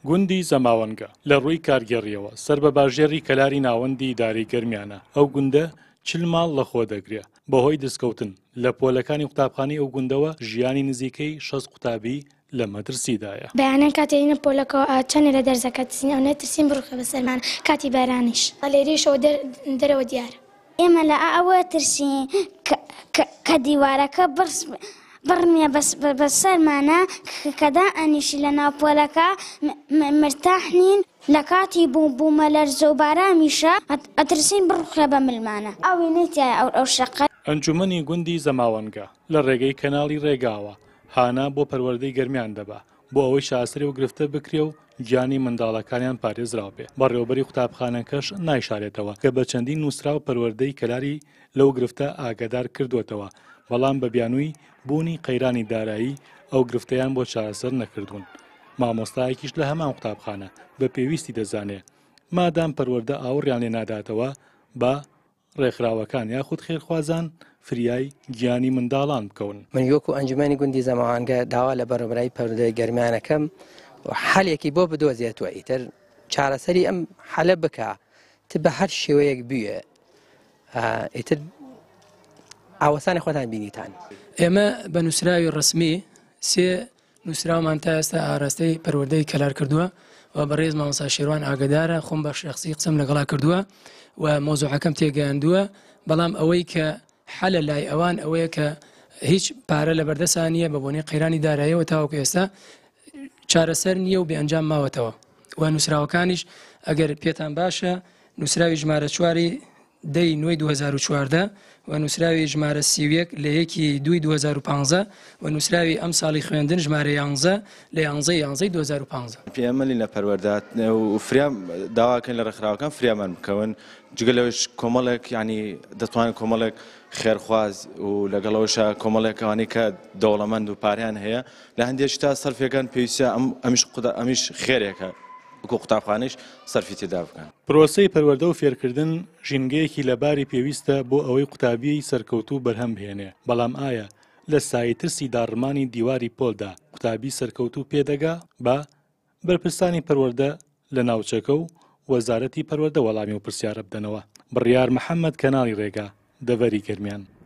گوندی زەماوەنگە لە ڕووی کارگەڕیەوە سەر بە باژێڕی کەلاری ناوەندی ئیداری گەرمیانە ئەو گوندە 40 ماڵ لەخۆ دەگرێت بەهۆی دەستکەوتن لە پۆلەکانی قوتابخانەی ئەو گوندەوە ژیانی نزیکەی 60 قوتابی لە مەترسیدایە. بەیانەن کاتێنە پۆلەکەەوە چەندە لە دەرزەکە ترسین ئەو نەترسین بڕوخە بەسەرمان کاتی بارانیش لێریشەوە دەرەوە دیارە. ئێمە لە ئەوە ترسین کە دیوارەکە بڕمیە بەسەرمانە کەدا ئەنیشی لە ناوپۆلەکە مرتاحنین لە کاتی بوومە لەرزە و بارامیشە ئەترسین بڕوخە بە ملمانە ئەوی نەیتیایە ئەو شەقە. ئەنجومەنی گوندی زەماوەنگە لە ڕێگەی کەناڵی ڕێگاوە هانا بۆ پەروەردەی گەرمیان دەبا بۆ ئەوەی شاسەری و گرفتە بکرێ و گیانی منداڵەکانیان پارێزراو بێ بەڕێوەبەری قوتابخانەکەش نایشارێتەوە کە بە چەندین نووسرا و پەروەردەی کەلاری لەو گرفتە ئاگادار کردوێتەوە بەڵام بە بیانووی بوونی قەیرانی دارایی ئەو گرفتەیان بۆ چارەسەر نەکردوون. مامۆستایەکیش لە هەمان قوتابخانە بە پێویستی دەزانێ مادام پەروەردە ئاوڕیان لێ ناداتەوە بە ڕێکخراوەکان یاخود خێرخوازان فریای گیانی منداڵان بکەون. من یۆک و ئەنجومەنی گوندی زەماوەنگە داوا لە بەڕێوەبەری پەروەردەی گەرمیانەکەم حەلێکی بۆ بدۆزێتەوە ئیتر چارەسەری ئەم حەلە بکە بە هەر شێوەیەک بوێ ئیتر ئاوەسانی خۆتان بینیتان. ئێمە بە نووسراوی ڕسمی سێ نووسراومان تا ئێستا ئاراستەی پەروەردەی کەلار کردووە و بەڕێز مامۆستا شێروان ئاگدارە خۆم بە شەخسی قسەم لەگەڵا کردووە و مۆزوعەکەم تێگەیاندووە بەڵام ئەوەی کە حەلە لای ئەوان ئەوەیە کە هیچ پارە لە بەردەسان نییە بە بۆنەی قەیرانی داراییەوە تاوەکو ئێستا چارەسەر نییە و بێئەنجام ماوەتەوە و نووسراوەکانیش ئەگەر پێتان باشە نووسراوی ژمارە 4 دەی نوێی 2014 و نووسراوی ژمارە 31 لە 1/2/2015 و نووسراوی ئەم ساڵی خوێندن ژمارە 11 لە 11/11/2015. پێمەلی لە پەروەردات و فریا داواکەن لە ڕێکخراوەکان فریامان بکەون جگە لەوەش کۆمەڵێک ینی دەتوانێت کۆمەڵێک خێرخواز و لەگەڵەوەشە کۆمەڵێکەوانی کە دەوڵەمەند و پاریان هەیە لە هەندێک تا سەرفەکان پێویستە ئەمیش خێرێکە وەکو قوتابخانەیش سەرفی تێدا بکەن. پرۆسەی پەروەردە و فێرکردن ژینگەیەکی لەباری پێویستە بۆ ئەوەی قوتابیی سەرکەوتوو بەرهەم بهێنێ بەڵام ئایا لە سایترسی داڕمانی دیواری پۆلدا قوتابی سەرکەوتوو پێدەگا بە بەرپرسانی پەروەردە لە ناوچەکە و وەزارەتی پەروەردە وەڵامی و پرسیارە بدەنەوە. بڕیار محەممەد کەناڵی ڕێگا دەڤەری گەرمیان.